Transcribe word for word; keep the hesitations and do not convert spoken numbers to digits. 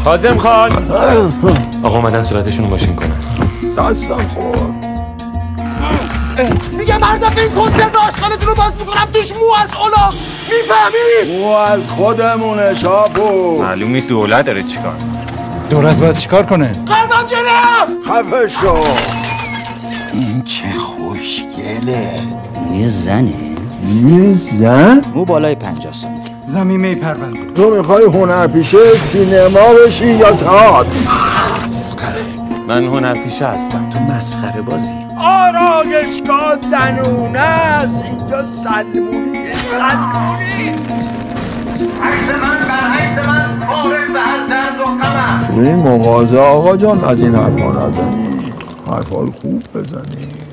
کاظم خان آقا اومدن صورتشون رو ماشین کنن. دستم خورد. میگه مرد این کنتر آشغالتون رو باز میکنم توش مو از اولاق میفهمی؟ مو از خودمونه شاپو. معلوم نیست دولت داره چیکار. دولت باید چیکار کنه؟ قلبم گرفت. خفه شو. این چه خوشگله. یه زنه؟ یه زن؟ مو بالای پنجاه سانتی. زمینه پرونده. تو میخوای هنرپیشه سینما بشی یا تئاتر؟ مسخره. من هنرپیشه هستم. تو مسخره بازی. آرایشگاه زنونه است. اینجا سلمونی سلمونی. عکس من بر عکس من فارغ ز هر درد و غم است. این مغازه آقا جان از این حرفا نزنی. حرفای خوب بزنی.